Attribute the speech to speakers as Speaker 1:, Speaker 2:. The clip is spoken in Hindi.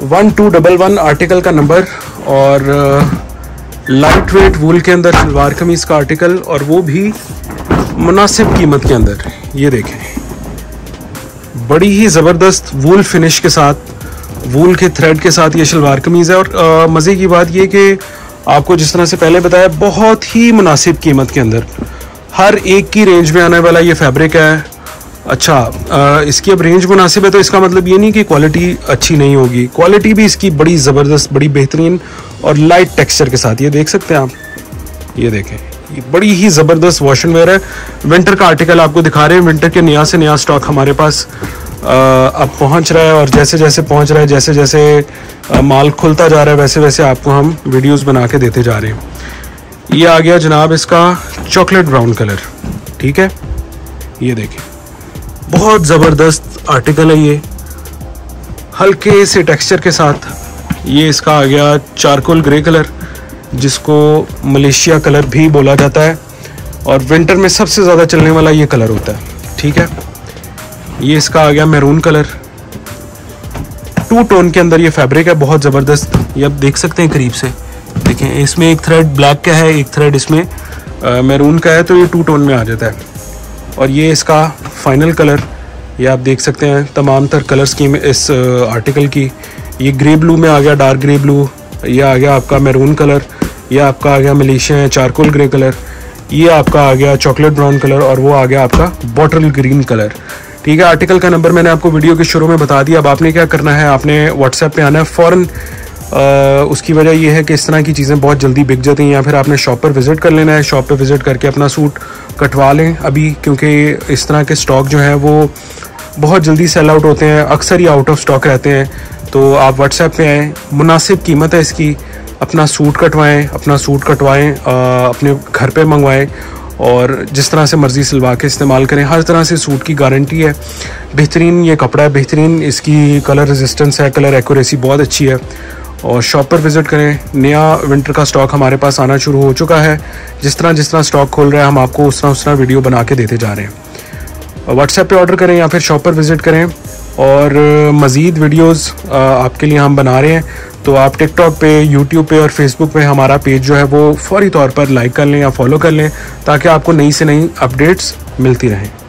Speaker 1: 1211 आर्टिकल का नंबर और लाइट वेट वूल के अंदर सलवार कमीज़ का आर्टिकल, और वो भी मुनासिब कीमत के अंदर। ये देखें, बड़ी ही ज़बरदस्त वूल फिनिश के साथ, वूल के थ्रेड के साथ ये शलवार कमीज़ है। और मज़े की बात ये कि आपको जिस तरह से पहले बताया, बहुत ही मुनासिब कीमत के अंदर हर एक की रेंज में आने वाला ये फैब्रिक है। अच्छा, इसकी अब रेंज मुनासिब है तो इसका मतलब ये नहीं कि क्वालिटी अच्छी नहीं होगी, क्वालिटी भी इसकी बड़ी ज़बरदस्त, बड़ी बेहतरीन और लाइट टेक्सचर के साथ। ये देख सकते हैं आप, ये देखें, ये बड़ी ही ज़बरदस्त वॉश एंड वेयर है। विंटर का आर्टिकल आपको दिखा रहे हैं। विंटर के नया से नया स्टॉक हमारे पास अब पहुंच रहा है, और जैसे जैसे पहुंच रहा है, जैसे जैसे माल खुलता जा रहा है, वैसे वैसे आपको हम वीडियोस बना के देते जा रहे हैं। ये आ गया जनाब इसका चॉकलेट ब्राउन कलर, ठीक है। ये देखें, बहुत ज़बरदस्त आर्टिकल है ये, हल्के से टेक्सचर के साथ। ये इसका आ गया चारकोल ग्रे कलर, जिसको मलेशिया कलर भी बोला जाता है, और विंटर में सबसे ज़्यादा चलने वाला ये कलर होता है, ठीक है। ये इसका आ गया मैरून कलर, 2 टोन के अंदर ये फैब्रिक है, बहुत ज़बरदस्त। ये आप देख सकते हैं करीब से, देखें, इसमें एक थ्रेड ब्लैक का है, एक थ्रेड इसमें मैरून का है, तो ये 2 टोन में आ जाता है। और ये इसका फाइनल कलर, ये आप देख सकते हैं तमाम तर कलर स्कीम इस आर्टिकल की। ये ग्रे ब्लू में आ गया, डार्क ग्रे ब्लू, ये आ गया आपका मैरून कलर, ये आपका आ गया मलेशिया चारकोल ग्रे कलर, ये आपका आ गया चॉकलेट ब्राउन कलर, और वो आ गया आपका बॉटल ग्रीन कलर, ठीक है। आर्टिकल का नंबर मैंने आपको वीडियो के शुरू में बता दिया। अब आपने क्या करना है, आपने व्हाट्सएप पे आना है फ़ौरन। उसकी वजह यह है कि इस तरह की चीज़ें बहुत जल्दी बिक जाती हैं, या फिर आपने शॉप पर विज़िट कर लेना है। शॉप पर विज़िट करके अपना सूट कटवा लें अभी, क्योंकि इस तरह के स्टॉक जो हैं वो बहुत जल्दी सेल आउट होते हैं, अक्सर ही आउट ऑफ स्टॉक रहते हैं। तो आप व्हाट्सएप पे आएँ, मुनासिब कीमत है इसकी, अपना सूट कटवाएँ, अपने घर पे मंगवाएँ, और जिस तरह से मर्ज़ी सिलवा के इस्तेमाल करें। हर तरह से सूट की गारंटी है, बेहतरीन ये कपड़ा है, बेहतरीन इसकी कलर रेजिस्टेंस है, कलर एक्यूरेसी बहुत अच्छी है। और शॉप पर विज़िट करें। नया विंटर का स्टॉक हमारे पास आना शुरू हो चुका है। जिस तरह स्टॉक खोल रहा है, हम आपको उस तरह वीडियो बना के देते जा रहे हैं। व्हाट्सएप पे ऑर्डर करें या फिर शॉप पर विज़िट करें। और मज़ीद वीडियोस आपके लिए हम बना रहे हैं, तो आप टिकटॉक पे, यूट्यूब पे और फेसबुक पे हमारा पेज जो है वो फौरी तौर पर लाइक कर लें या फॉलो कर लें, ताकि आपको नई से नई अपडेट्स मिलती रहें।